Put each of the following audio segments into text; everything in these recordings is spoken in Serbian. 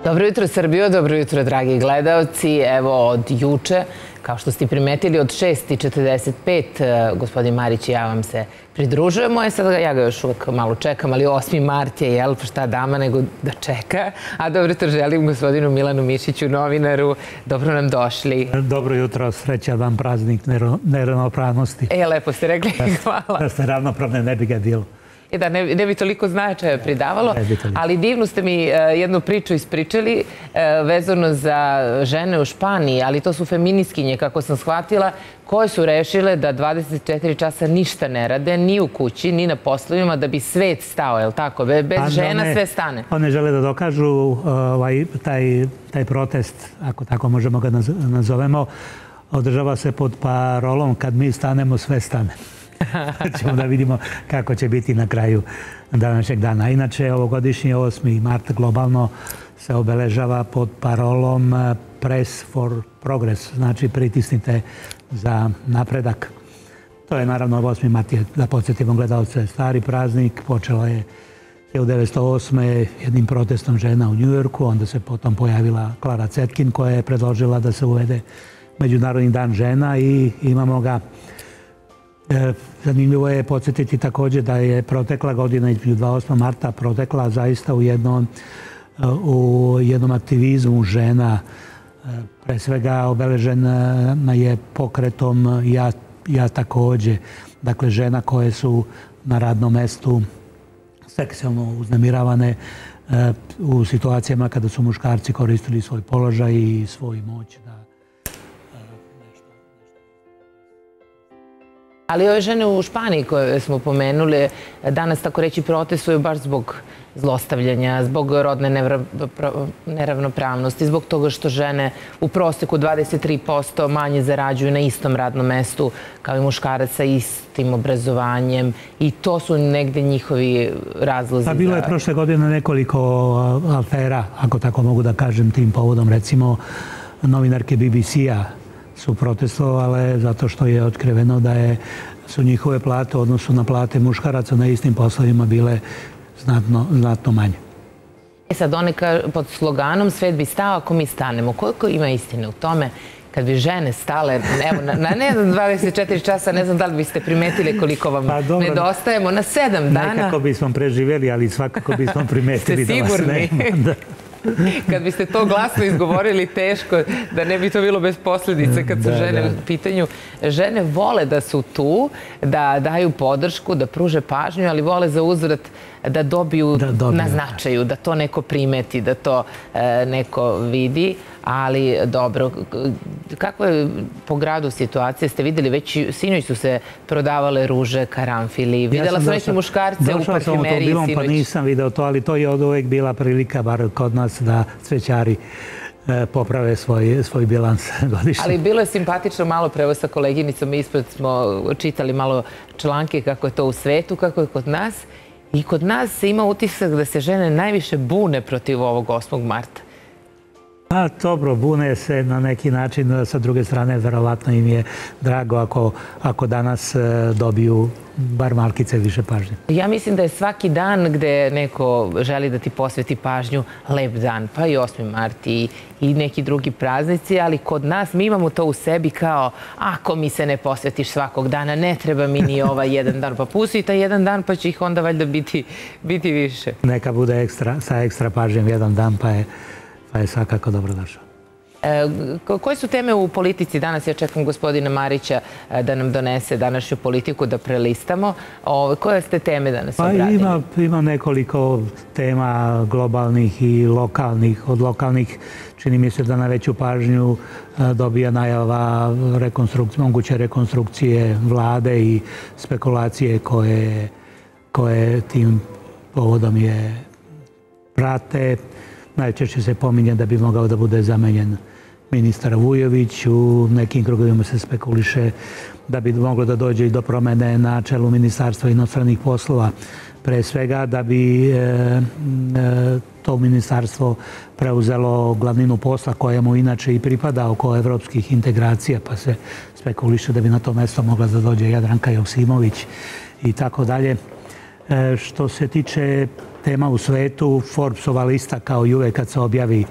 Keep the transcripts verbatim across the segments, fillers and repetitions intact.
Dobro jutro Srbijo, dobro jutro dragi gledalci. Evo od juče, kao što ste primetili, od šest i četrdeset pet gospodin Marić i ja vam se pridružujemo. E sad ja ga još uvek malo čekam, ali osmi mart je, jel, šta dama nego da čeka. A dobro jutro želim gospodinu Milanu Mišiću, novinaru. Dobro nam došli. Dobro jutro, srećan vam praznik neravnopravnosti. E, lepo ste rekli, hvala. Da ste ravnopravne, ne bi ga bilo. E da, ne bi toliko značaja pridavalo, ali divnu ste mi jednu priču ispričali vezano za žene u Španiji, ali to su feministkinje, kako sam shvatila, koje su rešile da dvadeset četiri časa ništa ne rade, ni u kući, ni na poslovima, da bi svet stao, je li tako? Bez žena sve stane. One žele da dokažu taj protest, ako tako možemo ga nazovemo, održava se pod parolom kad mi stanemo, sve stane. Ćemo da vidimo kako će biti na kraju današnjeg dana. Inače, ovogodišnji osmi mart globalno se obeležava pod parolom Press for Progress, znači pritisnite za napredak. To je naravno osmi mart, da podsjetimo gledalce, stari praznik, počelo je hiljadu devetsto osme jednim protestom žena u Njujorku, onda se potom pojavila Clara Zetkin koja je predložila da se uvede Međunarodni dan žena i imamo ga. Zanimljivo je podsjetiti također da je protekla godina između dvadeset osmog marta protekla zaista u jednom, u jednom aktivizmu žena. Pre svega obeležena je pokretom ja, ja također. Dakle, žena koje su na radnom mestu seksualno uznemiravane u situacijama kada su muškarci koristili svoj položaj i svoju moć. Ali ove žene u Španiji koje smo pomenuli danas, tako reći, protestuju baš zbog zlostavljanja, zbog rodne neravnopravnosti, zbog toga što žene u proseku dvadeset tri posto manje zarađuju na istom radnom mestu kao i muškarac sa istim obrazovanjem i to su negde njihovi razlozi. Pa bilo je prošle godine nekoliko afera, ako tako mogu da kažem, tim povodom. Recimo, novinarke B B C-a su protestovale zato što je otkriveno da je, su njihove plate u odnosu na plate muškaraca na istim poslovima bile znatno, znatno manje. E sad, one pod sloganom svet bi stao ako mi stanemo. Koliko ima istine u tome kad bi žene stale, evo, na, na ne znam dvadeset četiri časa, ne znam da li biste primetili koliko vam pa, dobro, nedostajemo, na sedam dana. Nekako bismo preživjeli, ali svakako bismo primetili da vas nema. Da. Kad biste to glasno izgovorili, teško, da ne bi to bilo bez posljedice kad su žene u pitanju. Žene vole da su tu, da daju podršku, da pruže pažnju, ali vole za uzvrat da dobiju na značaju, da to neko primeti, da to neko vidi. Ali dobro, kako je po gradu situacija? Ste vidjeli, već sinoć su se prodavale ruže, karanfili. Videla sam neki muškarce u parfumeriji sinoć. Došao sam automobilom pa nisam video to, ali to je od uvek bila prilika, bar kod nas, da cvećari poprave svoj bilans godišnji. Ali bilo je simpatično malo prevo sa koleginicom. Ispred smo čitali malo članke kako je to u svetu, kako je kod nas. I kod nas se ima utisak da se žene najviše bune protiv ovog osmog marta. Pa dobro, bune se na neki način, sa druge strane verovatno im je drago ako, ako danas dobiju bar malkice više pažnje. Ja mislim da je svaki dan gde neko želi da ti posveti pažnju lep dan, pa i osmi mart i, i neki drugi praznici, ali kod nas mi imamo to u sebi kao ako mi se ne posvetiš svakog dana, ne treba mi ni ovaj jedan dan, pa pusti taj jedan dan pa će ih onda valjda biti, biti više. Neka bude ekstra, sa ekstra pažnjem jedan dan pa je pa je svakako dobro došao. Koje su teme u politici danas? Ja čekam gospodina Marića da nam donese današnju politiku da prelistamo. Koje ste teme danas obradili? Pa ima nekoliko tema globalnih i lokalnih. Od lokalnih čini mi se da najveću pažnju dobija najava moguće rekonstrukcije vlade i spekulacije koje, koje tim povodom je prate. Najčešće se pominje da bi mogao da bude zamenjen ministar Vujović. U nekim krugovima se spekuliše da bi moglo da dođe i do promene na čelu Ministarstva inostranih poslova. Pre svega da bi e, e, to ministarstvo preuzelo glavninu posla koja mu inače i pripada oko evropskih integracija, pa se spekuliše da bi na to mesto mogla da dođe Jadranka Joksimović i tako dalje. Što se tiče tema u svetu. Forbesova lista, kao i uvek kad se objavi,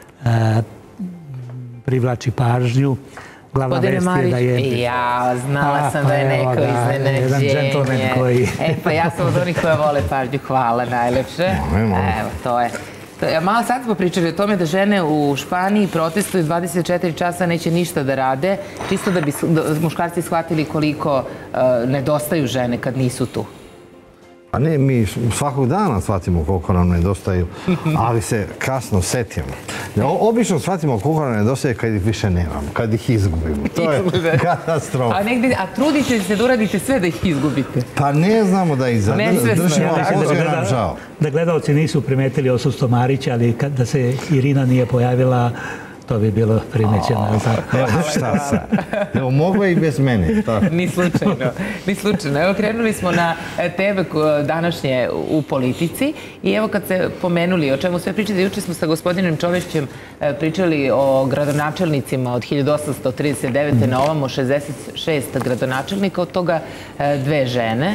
privlači pažnju. Glavna vest je da je... Ja, znala sam da je neko iznenađenje. Jedan džentlmen koji... E, pa ja sam od onih koja vole pažnju. Hvala najlepše. Evo, to je. Malo sad smo pričali o tome da žene u Španiji protestuju dvadeset četiri časa, neće ništa da rade, čisto da bi muškarci shvatili koliko nedostaju žene kad nisu tu. Pa ne, mi svakog dana shvatimo koliko nam nedostaju, ali se kasno setimo. Obično shvatimo koliko nam nedostaje kad ih više nemamo, kad ih izgubimo. To je katastrofa. A trudite se da uradite sve da ih izgubite? Pa ne znamo da ih zadržimo, ali nam žao. Da gledalci nisu primetili odsustvo Marića, ali da se Irina nije pojavila, to bi bilo primećeno. Evo šta sad? Evo, mogla i bez mene. Ni slučajno. Ni slučajno. Evo, krenuli smo na teme današnje u politici i evo kad se pomenuli o čemu sve pričate, juče smo sa gospodinom Čovešićem pričali o gradonačelnicima od hiljadu osamsto trideset devete na ovamo, šezdeset šest gradonačelnika, od toga dve žene.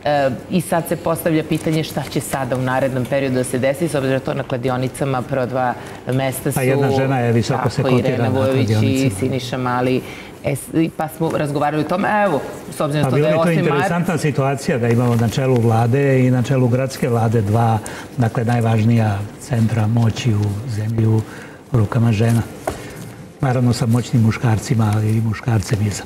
I sad se postavlja pitanje šta će sada u narednom periodu da se desi, s obzirom da to na kladionicama prva dva mesta su... A jedna žena je visoko se kotira na kladionicama. I Siniša Mali, pa smo razgovarali o tome, evo, s obzirom da to da je osmi mart... Bilo je to interesantna situacija da imamo na čelu vlade i na čelu gradske vlade dva, dakle, najvažnija centra moći u zemlji u rukama žena. Naravno sa moćnim muškarcima, ali i muškarcem iza.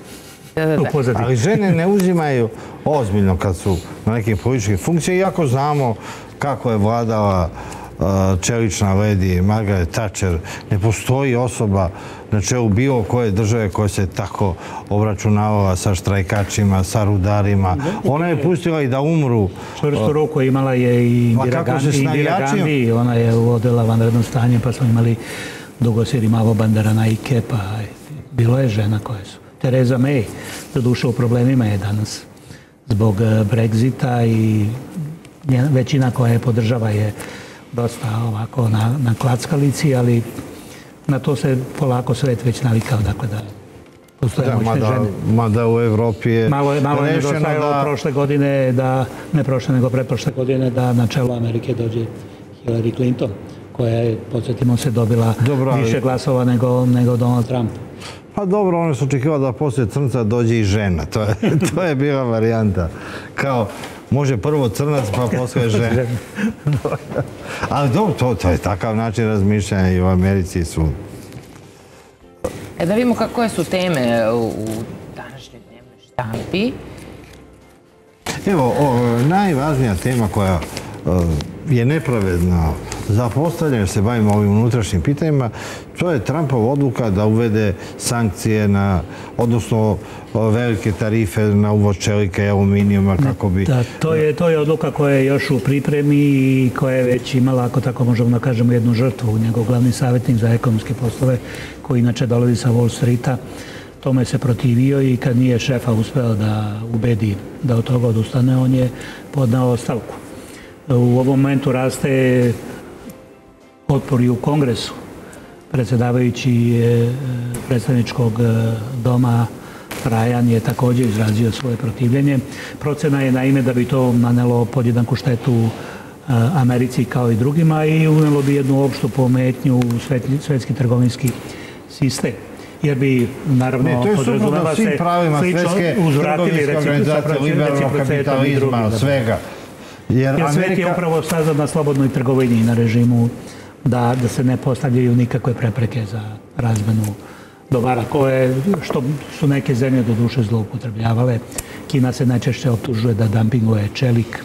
Ali žene ne uzimaju ozbiljno kad su na nekim političkim funkcijama, iako znamo kako je vladala čelična ledi Margaret Thatcher. Ne postoji osoba na čelu bilo koje države koja se tako obračunavala sa štrajkačima, sa rudarima. Ona je pustila i da umru. Čvrstu ruku imala je i Indira Gandhi. Ona je uvodila vanredno stanje, pa smo imali Dugosir i Malo Bandarana i Kepa. Bilo je žena koje su. Theresa May, doduše u problemima je danas zbog Brexita i većina koja je podržava je dosta ovako na klackalici, ali na to se polako svet već navikao, dakle da postoje moćne žene. Mada u Evropi je Malo je nedostajalo prošle godine, ne prošle nego pretprošle godine, da na čelo Amerike dođe Hillary Clinton, koja je, podsjetimo se, dobila više glasova nego Donald Trump. Pa dobro, oni su očekivali da poslije crnca dođe i žena. To je bila varijanta. Kao, može prvo crnac, pa poslije žena. Ali dobro, to je takav način razmišljanja i u Americi i svud. Da vidimo koje su teme u današnjoj dnevnoj štampi. Evo, najvažnija tema koja je nepravedna za postavljanje, jer se bavimo ovim unutrašnjim pitanjima, to je Trumpova odluka da uvede sankcije na, odnosno velike tarife na uvoz čelika i aluminijuma kako bi... Da, to je odluka koja je još u pripremi i koja je već imala, ako tako možemo da kažemo, jednu žrtvu. Njegov glavni savjetnik za ekonomske poslove, koji inače dolazi sa Wall Streeta, tome se protivio i kad nije šefa uspeo da ubedi da od toga odustane, on je podnao ostavku. U ovom momentu raste otpor i u Kongresu. Predsjedavajući predstavničkog doma Ryan je također izrazio svoje protivljenje. Procena je naime da bi to nanelo podjednaku štetu Americi kao i drugima i unelo bi jednu opštu pometnju u svetski trgovinski sistem. Jer bi, naravno, podrazumela se uzvratili liberalnog kapitalizma, svega. Jer svet je upravo sazdan na slobodnoj trgovini i na režimu da se ne postavljaju nikakve prepreke za razmenu dobara koje, što su neke zemlje do duše zloupotrebljavale. Kina se najčešće optužuje da dumpinguje čelik.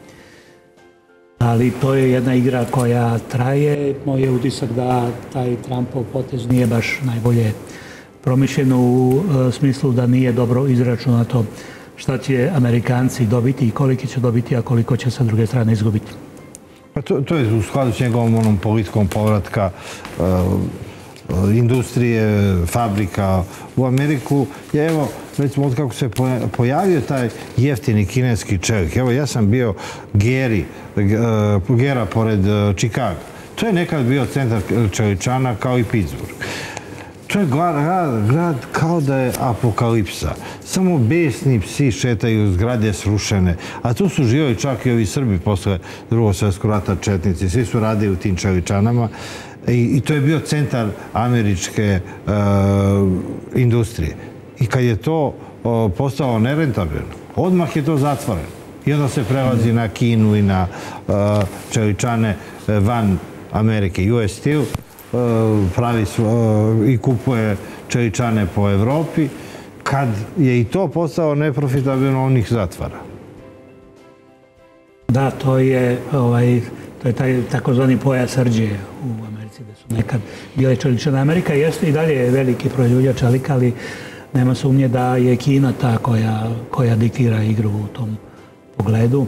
Ali to je jedna igra koja traje. Moj je utisak da taj Trumpov potez nije baš najbolje promišljen u smislu da nije dobro izračunato šta će Amerikanci dobiti i koliki će dobiti, a koliko će sa druge strane izgubiti. To je u skladu s njegovom onom politikom povratka industrije, fabrika u Ameriku. Evo, recimo, od kako se pojavio taj jeftini kineski čelik. Evo, ja sam bio Gera pored Čikaga. To je nekad bio centar čeličana kao i Pittsburgh. To je grad, grad kao da je apokalipsa. Samo besni psi šetaju, zgrade srušene. A tu su živjeli čak i ovi Srbi posle drugog svjetskog rata, četnici. Svi su radili u tim Čeličanama. I, i to je bio centar američke uh, industrije. I kad je to uh, postalo nerentabilno, odmah je to zatvoreno. I onda se prelazi na Kinu i na uh, Čeličane van Amerike. U S Steel pravi i kupuje Čeličane po Evropi. Kad je i to postao neprofitabilno, on ih zatvara. Da, to je, ovaj, to je taj takozvani pojas rđe u Americi, da su nekad bile čeličane. Amerika jeste i dalje veliki proizvođač čelika, ali nema sumnje da je Kina ta koja, koja diktira igru u tom pogledu.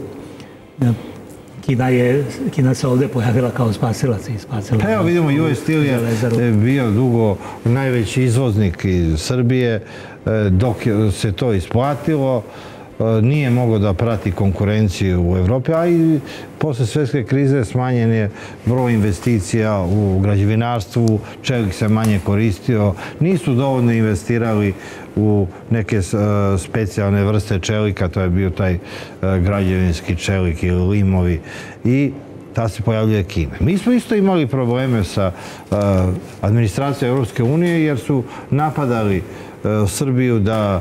Kina, je, Kina se ovdje pojavila kao spasilac i spasila. Pa evo vidimo, U S Steel je bio dugo najveći izvoznik iz Srbije, dok se to isplatilo, nije mogao da prati konkurenciju u Evropi, a i posle svjetske krize smanjen je broj investicija u građevinarstvu, čelik se manje koristio, nisu dovoljno investirali u neke specijalne vrste čelika, to je bio taj građevinski čelik ili limovi, i ta se pojavljuje Kina. Mi smo isto imali probleme sa administracijom Europske unije jer su napadali Srbiju da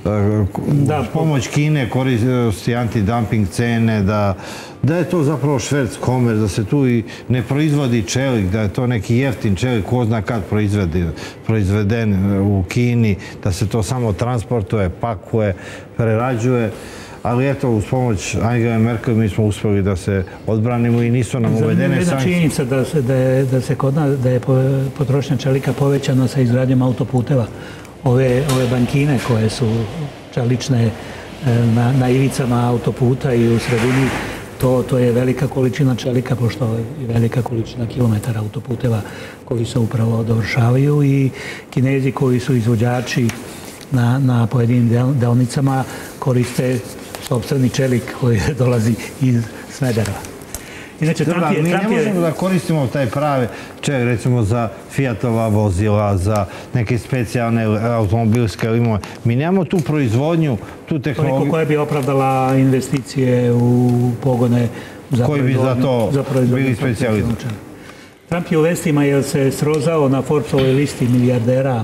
pomoć Kine koristi antidumping cene, da je to zapravo šverc komerc, da se tu i ne proizvodi čelik, da je to neki jeftin čelik, ko zna kad proizveden u Kini, da se to samo transportuje, pakuje, prerađuje. Ali eto, uz pomoć Angele Merkel mi smo uspjeli da se odbranimo i nisu nam uvedene sankcije. Činjenica da se, da je, da se kod nas, da je potrošnja čelika povećana sa izgradnjom autoputeva. Ove, ove bankine koje su čelične na, na ivicama autoputa i u sredini, to, to je velika količina čelika, pošto je velika količina kilometara autoputeva koji se upravo dovršavaju, i Kinezi koji su izvođači na, na pojedinim deonicama koriste sopstveni čelik koji dolazi iz Smedereva. Inače, Trump je, mi ne možemo da koristimo taj pravi čelik, recimo za Fiatova vozila, za neke specijalne automobilske limove. Mi nemamo tu proizvodnju, tu tehnologiju. Toliko koja bi opravdala investicije u pogone za koji bi za to bili specijalizmi. Trump je u vestima jer se srozao na Forbesovoj listi milijardera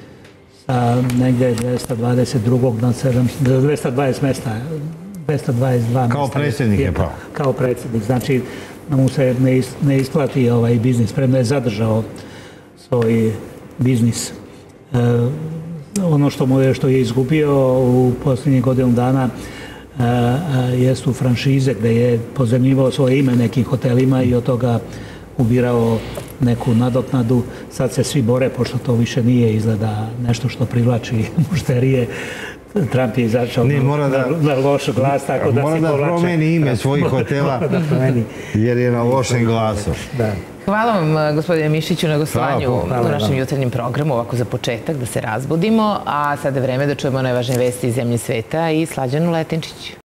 sa negdje dvesta dvadeset drugog na dvesta dvadeset mesta. dvesta dvadeset dva kao predsjednik je pao. Kao predsjednik. Znači, mu se ne isplati ovaj biznis. Premda je zadržao svoj biznis. Ono što mu je, što je izgubio u posljednjih godinu dana jesu franšize gdje je pozemljivao svoje ime nekim hotelima i od toga ubirao neku nadoknadu. Sad se svi bore, pošto to više nije izgleda nešto što privlači mušterije. Trump je izašao na loš glas, tako da se povlače. Mora da promeni ime svojih hotela, jer je na lošem glasu. Hvala vam, gospodine Mišiću, na gostovanju u našem jutarnjem programu, ovako za početak, da se razbudimo. A sada je vreme da čujemo najvažnije vesti iz zemlje sveta i Slađanu Letenčić.